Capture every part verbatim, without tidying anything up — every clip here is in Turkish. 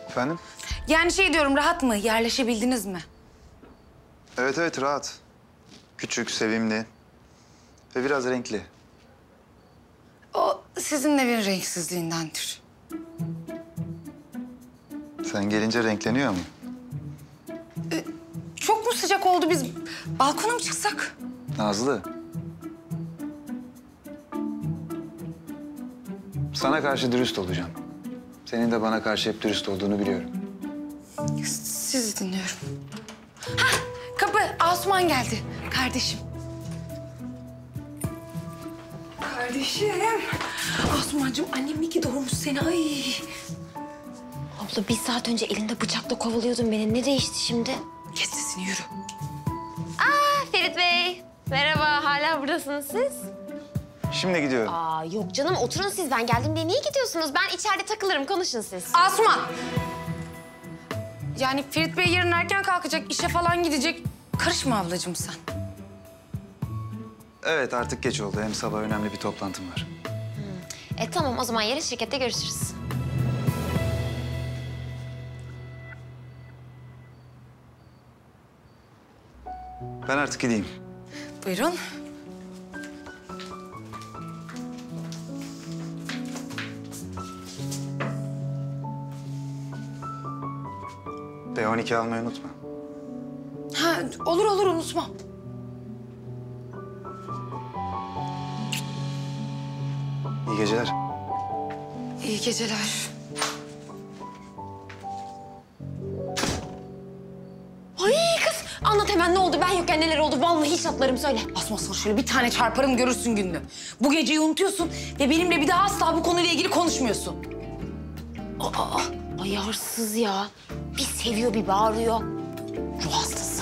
Efendim? Yani şey diyorum, rahat mı? Yerleşebildiniz mi? Evet evet rahat. Küçük, sevimli ve biraz renkli. O sizin evin renksizliğindendir. Sen gelince renkleniyor mu? Çok mu sıcak oldu? Biz balkona mı çıksak? Nazlı. Sana karşı dürüst olacağım. Senin de bana karşı hep dürüst olduğunu biliyorum. Sizi dinliyorum. Hah, kapı. Asuman geldi. Kardeşim. Kardeşim. Asumancığım, annem iyi ki doğurmuş seni. Ay. Abla bir saat önce elinde bıçakla kovalıyordun beni. Ne değişti şimdi? Kes sesini, yürü. Aa Ferit Bey. Merhaba. Hala buradasınız siz? Şimdi gidiyorum. Aa yok canım. Oturun siz. Ben geldim diye niye gidiyorsunuz? Ben içeride takılırım. Konuşun siz. Asuman! Yani Ferit Bey yarın erken kalkacak, işe falan gidecek. Karışma ablacığım sen. Evet artık geç oldu. Hem sabah önemli bir toplantım var. E tamam o zaman yarın şirkette görüşürüz. Ben artık gideyim. Buyurun. B on iki almayı unutma. Ha, olur olur, unutmam. İyi geceler. İyi geceler. Ay kız anlat hemen ne oldu? Ben yokken neler oldu? Vallahi hiç atlarım söyle. Asma sana şöyle bir tane çarparım, görürsün gününü. Bu geceyi unutuyorsun ve benimle bir daha asla bu konuyla ilgili konuşmuyorsun. Aa, ay arsız ya. Bir seviyor bir bağırıyor. Ruh hastası.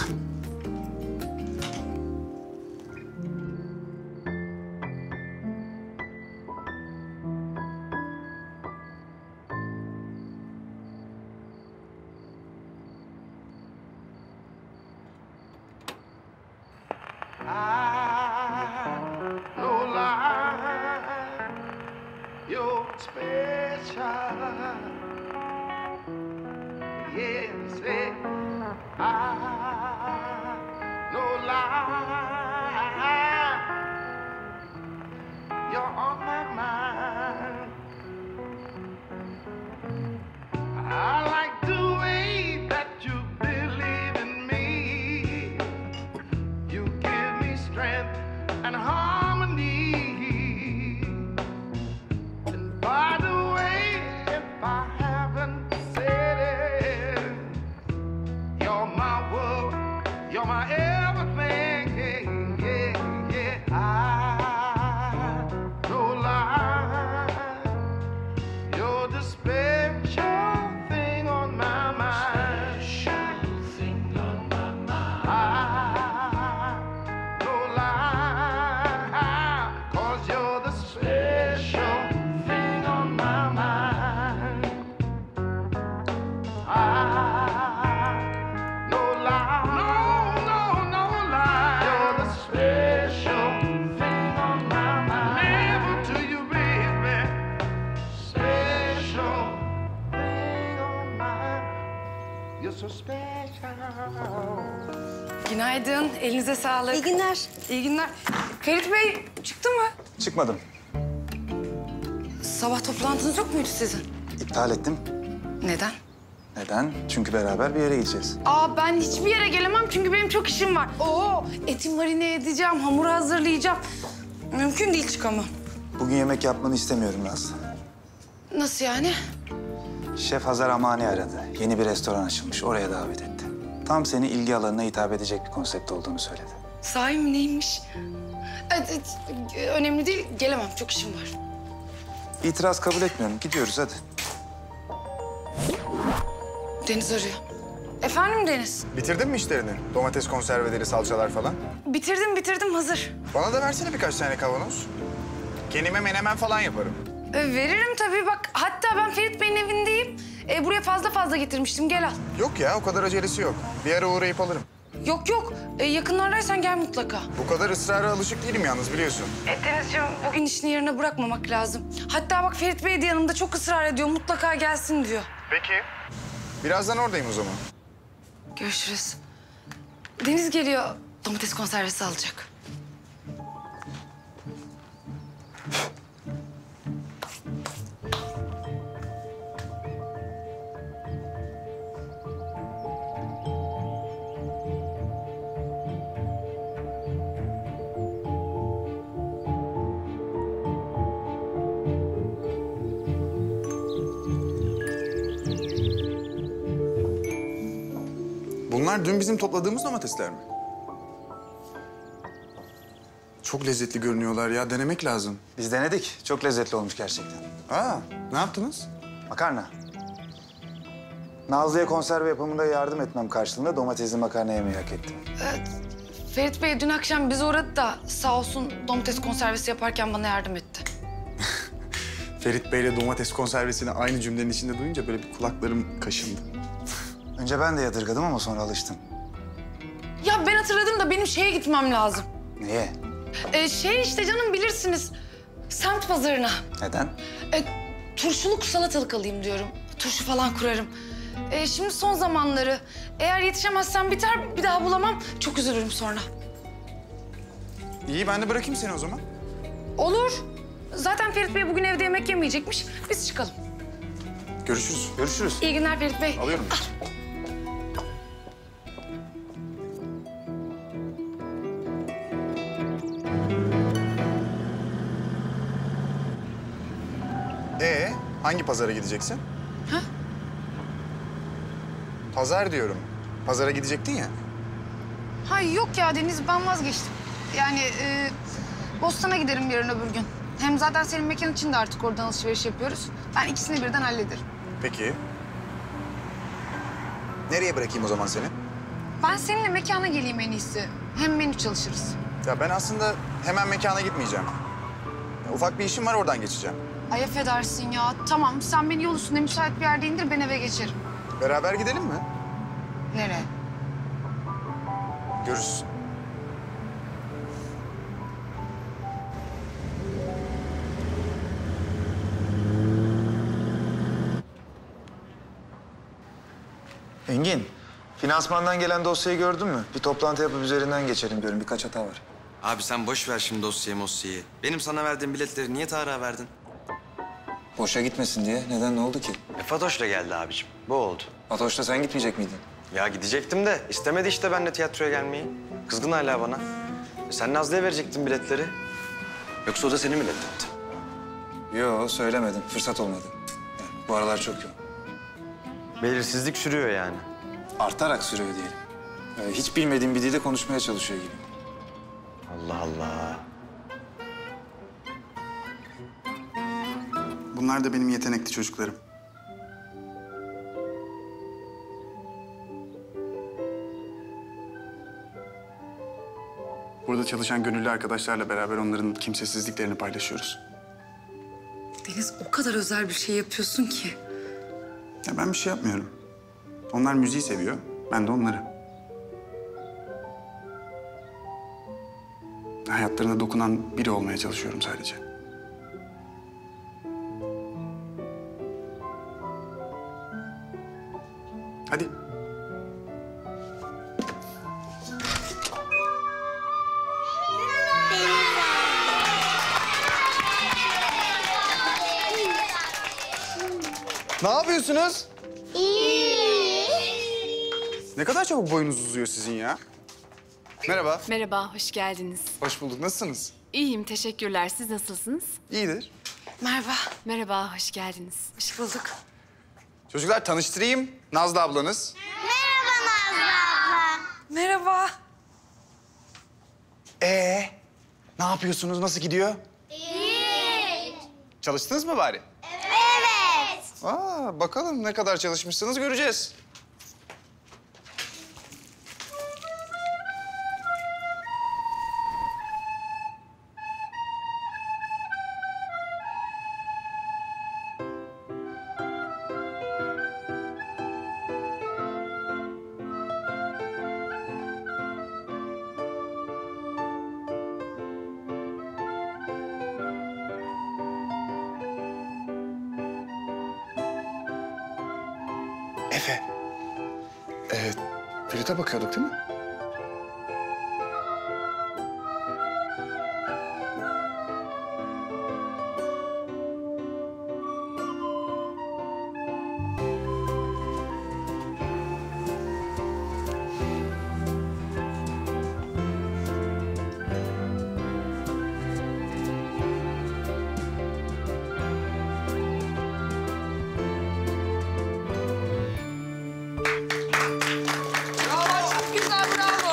No lie, you're special. Yes, eh, I no lie, you're on my mind. I like the way that you believe in me. You give me strength and harmony. And by the way, if I haven't said it, you're my world, you're my everything. Yeah, yeah, I no lie, you're the special thing on my mind. Special thing on my mind. I no lie, 'cause you're the special thing on my mind. I no lie, no, no, no lie. You're the special thing on my mind. Never to you, baby. Special thing on my. You're so special. Günaydın, elinize sağlık. İyi günler. İyi günler. Ferit Bey çıktı mı? Çıkmadım. Sabah toplantınız yok muydu sizin? İptal ettim. Neden? Neden? Çünkü beraber bir yere gideceğiz. Aa, ben hiçbir yere gelemem çünkü benim çok işim var. Oo, eti marine edeceğim, hamuru hazırlayacağım. Mümkün değil, çıkamam. Bugün yemek yapmanı istemiyorum Nazlı. Nasıl yani? Şef Hazar Amani aradı. Yeni bir restoran açılmış. Oraya davet etti. Tam seni ilgi alanına hitap edecek bir konsept olduğunu söyledi. Sahi mi, neymiş? Evet, evet, önemli değil, gelemem. Çok işim var. İtiraz kabul etmiyorum. Gidiyoruz hadi. Deniz arıyor. Efendim Deniz? Bitirdin mi işlerini? Domates konserveleri, salçalar falan. Bitirdim, bitirdim. Hazır. Bana da versene birkaç tane kavanoz. Kendime menemen falan yaparım. Ee, veririm tabii. Bak, hatta ben Ferit Bey'in evindeyim. Ee, buraya fazla fazla getirmiştim. Gel al. Yok ya, o kadar acelesi yok. Bir ara uğrayıp alırım. Yok yok. Ee, yakınlardaysan gel mutlaka. Bu kadar ısrara alışık değilim yalnız biliyorsun. E, Denizciğim, bugün işini yarına bırakmamak lazım. Hatta bak Ferit Bey de yanımda, çok ısrar ediyor. Mutlaka gelsin diyor. Peki. Birazdan oradayım o zaman. Görüşürüz. Deniz geliyor. Domates konservesi alacak. Bunlar dün bizim topladığımız domatesler mi? Çok lezzetli görünüyorlar ya. Denemek lazım. Biz denedik. Çok lezzetli olmuş gerçekten. Aa, ne yaptınız? Makarna. Nazlı'ya konserve yapımında yardım etmem karşılığında domatesli makarna yemeği hak ettim. Ferit Bey dün akşam bizi uğradı da sağ olsun domates konservesi yaparken bana yardım etti. Ferit Bey'le domates konservesini aynı cümlenin içinde duyunca böyle bir kulaklarım kaşındı. Önce ben de yadırgadım ama sonra alıştım. Ya ben hatırladım da benim şeye gitmem lazım. Niye? Ee, şey işte canım bilirsiniz. Semt pazarına. Neden? E, turşuluk salatalık alayım diyorum. Turşu falan kurarım. E, şimdi son zamanları. Eğer yetişemezsem biter, bir daha bulamam. Çok üzülürüm sonra. İyi, ben de bırakayım seni o zaman. Olur. Zaten Ferit Bey bugün evde yemek yemeyecekmiş. Biz çıkalım. Görüşürüz. Görüşürüz. İyi günler Ferit Bey. Alıyorum. Ee, hangi pazara gideceksin? Ha? Pazar diyorum. Pazara gidecektin ya. Hay yok ya Deniz, ben vazgeçtim. Yani e, Bostan'a giderim yarın öbür gün. Hem zaten senin mekan için de artık oradan alışveriş yapıyoruz. Ben ikisini birden hallederim. Peki. Nereye bırakayım o zaman seni? Ben seninle mekana geleyim en iyisi. Hem menü çalışırız. Ya ben aslında hemen mekana gitmeyeceğim. Ya ufak bir işim var, oradan geçeceğim. Ay affedersin ya. Tamam, sen beni yol üstünde müsait bir yerde indir, ben eve geçerim. Beraber gidelim mi? Nereye? Görüşürüz. Engin, finansmandan gelen dosyayı gördün mü? Bir toplantı yapıp üzerinden geçelim diyorum. Birkaç hata var. Abi sen boş ver şimdi dosyayı mosyayı. Benim sana verdiğim biletleri niye Tarık'a verdin? Boşa gitmesin diye. Neden, ne oldu ki? E Fatoş da geldi abicim. Bu oldu. Fatoş'ta sen gitmeyecek miydin? Ya gidecektim de istemedi işte benimle tiyatroya gelmeyi. Kızgın hala bana. E sen Nazlı'ya verecektin biletleri. Yoksa o da seni mi reddetti? Yo, söylemedim. Fırsat olmadı. Yani bu aralar çok yoğun. Belirsizlik sürüyor yani. Artarak sürüyor diyelim. Ee, hiç bilmediğim bir dilde konuşmaya çalışıyor gibi. Allah Allah. Bunlar da benim yetenekli çocuklarım. Burada çalışan gönüllü arkadaşlarla beraber onların kimsesizliklerini paylaşıyoruz. Deniz, o kadar özel bir şey yapıyorsun ki. Ya ben bir şey yapmıyorum. Onlar müziği seviyor, ben de onları. Hayatlarına dokunan biri olmaya çalışıyorum sadece. Hadi. Ne yapıyorsunuz? Ne kadar çabuk boyunuz uzuyor sizin ya. Merhaba. Merhaba, hoş geldiniz. Hoş bulduk. Nasılsınız? İyiyim, teşekkürler. Siz nasılsınız? İyidir. Merhaba. Merhaba, hoş geldiniz. Hoş bulduk. Çocuklar tanıştırayım. Nazlı ablanız. Merhaba. Ee, ne yapıyorsunuz? Nasıl gidiyor? İyi. Çalıştınız mı bari? Evet. Aa, bakalım ne kadar çalışmışsınız göreceğiz. Efe. Evet, flüte bakıyorduk değil mi? Bravo, çok güzel, bravo.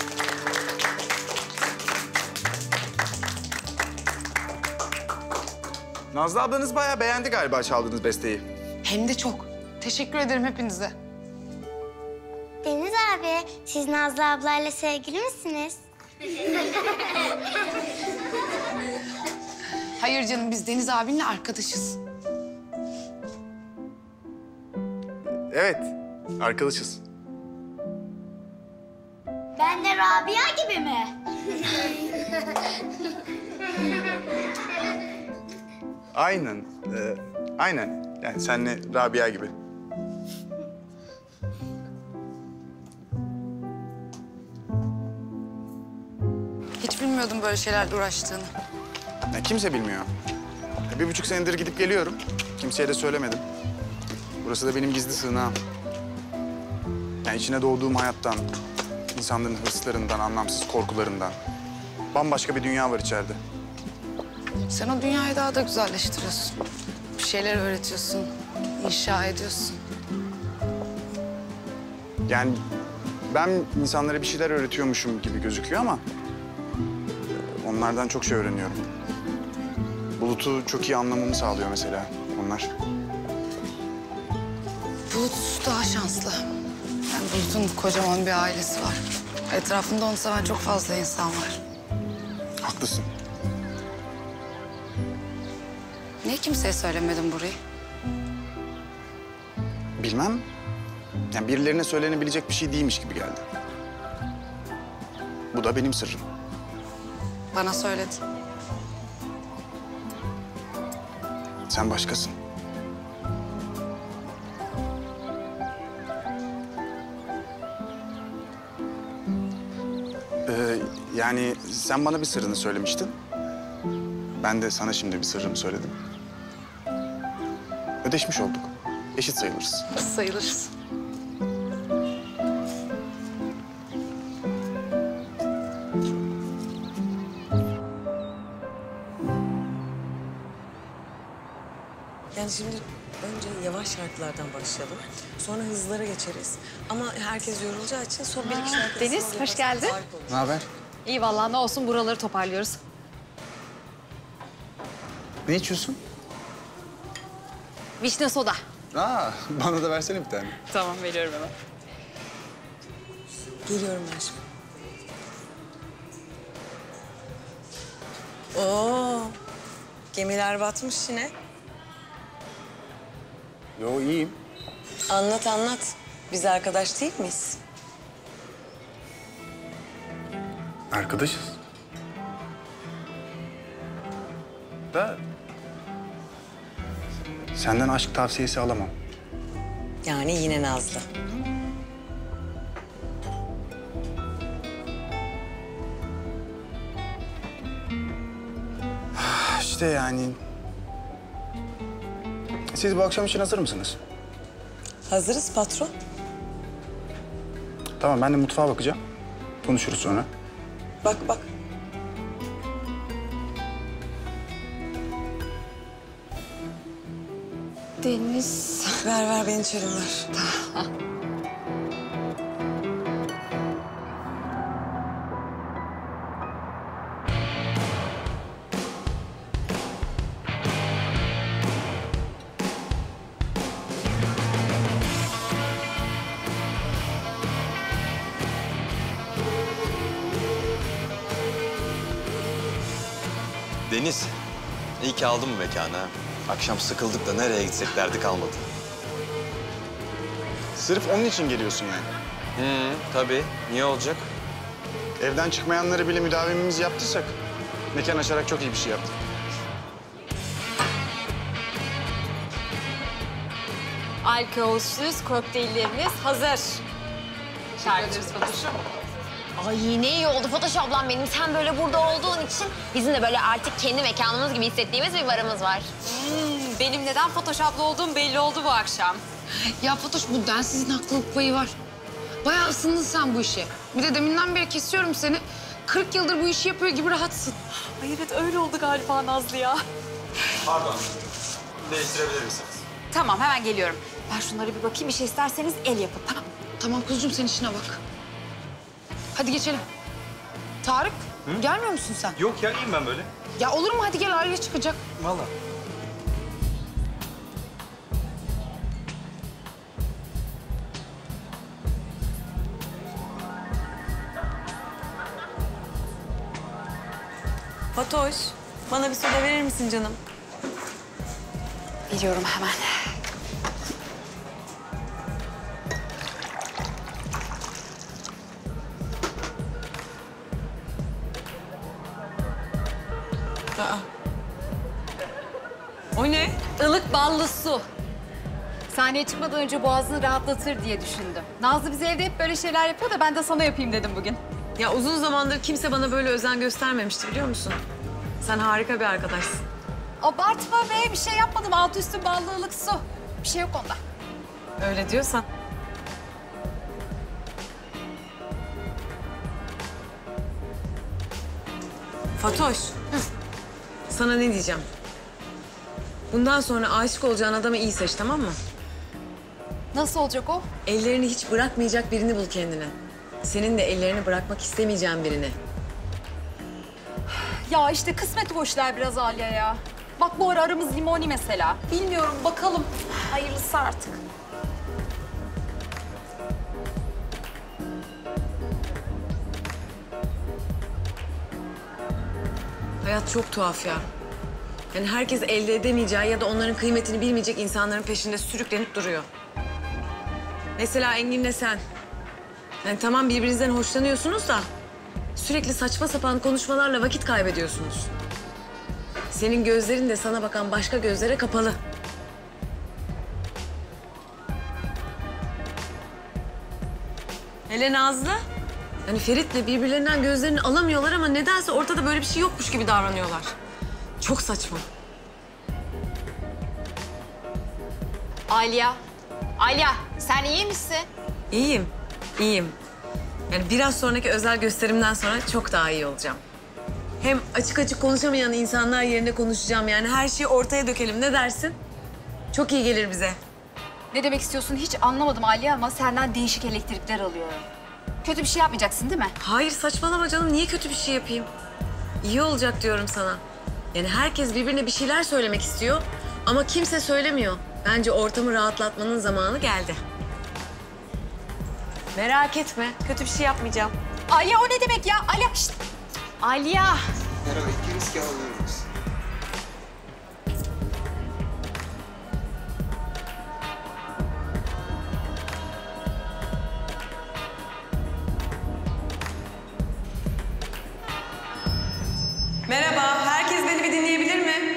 Nazlı ablanız bayağı beğendi galiba çaldığınız besteyi. Hem de çok. Teşekkür ederim hepinize. Deniz abi, siz Nazlı ablayla sevgili misiniz? Hayır canım, biz Deniz abinle arkadaşız. Evet, arkadaşız. Ben de Rabia gibi mi? Aynen, e, aynen. Yani senle Rabia gibi. Hiç bilmiyordum böyle şeylerle uğraştığını. Ya kimse bilmiyor. Ya bir buçuk senedir gidip geliyorum. Kimseye de söylemedim. Burası da benim gizli sığınağım. Yani içine doğduğum hayattan, insanların hırslarından, anlamsız korkularından. Bambaşka bir dünya var içeride. Sen o dünyayı daha da güzelleştiriyorsun. Bir şeyler öğretiyorsun, inşa ediyorsun. Yani ben insanlara bir şeyler öğretiyormuşum gibi gözüküyor ama... e, onlardan çok şey öğreniyorum. Bulut'u çok iyi anlamamı sağlıyor mesela onlar. Bulut daha şanslı. Yani Bulut'un kocaman bir ailesi var. Etrafında onu seven çok fazla insan var. Haklısın. Niye kimseye söylemedin burayı? Bilmem. Yani birilerine söylenebilecek bir şey değilmiş gibi geldi. Bu da benim sırrım. Bana söyledin. Sen başkasın. Ee, yani sen bana bir sırrını söylemiştin. Ben de sana şimdi bir sırrımı söyledim. Ödeşmiş olduk. Eşit sayılırız. Sayılırız. Yani şimdi önce yavaş şarkılardan başlayalım. Sonra hızlara geçeriz. Ama herkes yorulacağı için son bir iki şarkı... Deniz, sonra hoş geldin. harika olur. Ne haber? İyi vallahi ne olsun buraları toparlıyoruz. Ne içiyorsun? Vişne soda. Aa, bana da versene bir tane. Tamam veriyorum hemen. Geliyorum ben şimdi. Oo, gemiler batmış yine. Yo, iyiyim. Anlat anlat. Biz arkadaş değil miyiz? Arkadaşız. Da... Senden aşk tavsiyesi alamam. Yani yine Nazlı. İşte yani... Siz bu akşam için hazır mısınız? Hazırız patron. Tamam, ben de mutfağa bakacağım. Konuşuruz sonra. Bak bak. Deniz. Ver ver beni içerim ver. Deniz, iyi ki aldın bu mekanı ha. Akşam sıkıldık da nereye gitsek derdi kalmadı. Sırf onun için geliyorsun yani. Hı, tabii. Niye olacak? Evden çıkmayanları bile müdavimimiz yaptıysak... mekan açarak çok iyi bir şey yaptık. Alkolsüz kokteylleriniz hazır. Teşekkür ederiz Fatoş'um. Ay ne iyi oldu Fatoş ablam benim. Sen böyle burada olduğun için bizim de böyle artık kendi mekanımız gibi hissettiğimiz bir barımız var. Hmm, benim neden Fatoş abla olduğum belli oldu bu akşam. Ya Fatoş bu densizin haklılık payı var. Bayağı ısındın sen bu işe. Bir de deminden beri kesiyorum seni. kırk yıldır bu işi yapıyor gibi rahatsın. Ay evet öyle oldu galiba Nazlı ya. Pardon. Değiştirebilir misiniz? Tamam hemen geliyorum. Ben şunlara bir bakayım, bir şey isterseniz el yapın tamam. Tamam kuzucuğum sen işine bak. Hadi geçelim. Tarık gelmiyor musun sen? Yok ya, iyiyim ben böyle. Ya olur mu? Hadi gel aile çıkacak. Vallahi. Fatoş, bana bir soda verir misin canım? Veriyorum hemen. Aa. O ne? Ilık ballı su. Sahneye çıkmadan önce boğazını rahatlatır diye düşündüm. Nazlı bize evde hep böyle şeyler yapıyor da ben de sana yapayım dedim bugün. Ya uzun zamandır kimse bana böyle özen göstermemişti biliyor musun? Sen harika bir arkadaşsın. Abartma be, bir şey yapmadım. Altı üstü ballı ılık su. Bir şey yok onda. Öyle diyorsan. Fatoş. Hı. Sana ne diyeceğim? Bundan sonra aşık olacağın adamı iyi seç, tamam mı? Nasıl olacak o? Ellerini hiç bırakmayacak birini bul kendine. Senin de ellerini bırakmak istemeyeceğin birini. Ya işte kısmet bu işler biraz Alya ya. Bak bu ara aramız limoni mesela. Bilmiyorum bakalım. Hayırlısı artık. Hayat çok tuhaf ya. Yani herkes elde edemeyeceği ya da onların kıymetini bilmeyecek insanların peşinde sürüklenip duruyor. Mesela Engin'le sen. Yani tamam birbirinizden hoşlanıyorsunuz da sürekli saçma sapan konuşmalarla vakit kaybediyorsunuz. Senin gözlerin de sana bakan başka gözlere kapalı. Hele Nazlı. Hani Ferit'le birbirlerinden gözlerini alamıyorlar ama nedense ortada böyle bir şey yokmuş gibi davranıyorlar. Çok saçma. Alya. Alya sen iyi misin? İyiyim, iyiyim. Yani biraz sonraki özel gösterimden sonra çok daha iyi olacağım. Hem açık açık konuşamayan insanlar yerine konuşacağım. Yani her şeyi ortaya dökelim. Ne dersin? Çok iyi gelir bize. Ne demek istiyorsun hiç anlamadım Alya ama senden değişik elektrikler alıyorum. Kötü bir şey yapmayacaksın değil mi? Hayır saçmalama canım. Niye kötü bir şey yapayım? İyi olacak diyorum sana. Yani herkes birbirine bir şeyler söylemek istiyor ama kimse söylemiyor. Bence ortamı rahatlatmanın zamanı geldi. Merak etme. Kötü bir şey yapmayacağım. Alya o ne demek ya? Alya şişt. Alya. Merhaba, iki viski alıyoruz. Merhaba. Herkes beni bir dinleyebilir mi?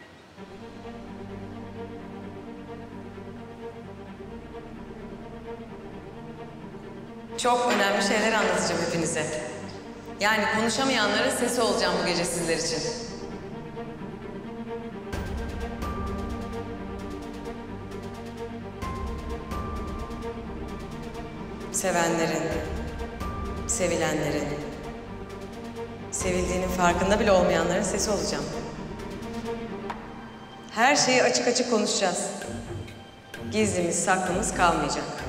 Çok önemli şeyler anlatacağım hepinize. Yani konuşamayanların sesi olacağım bu gece sizler için. Sevenlerin, sevilenlerin, sevildiğinin farkında bile olmayanların sesi olacağım. Her şeyi açık açık konuşacağız. Gizlimiz, saklımız kalmayacak.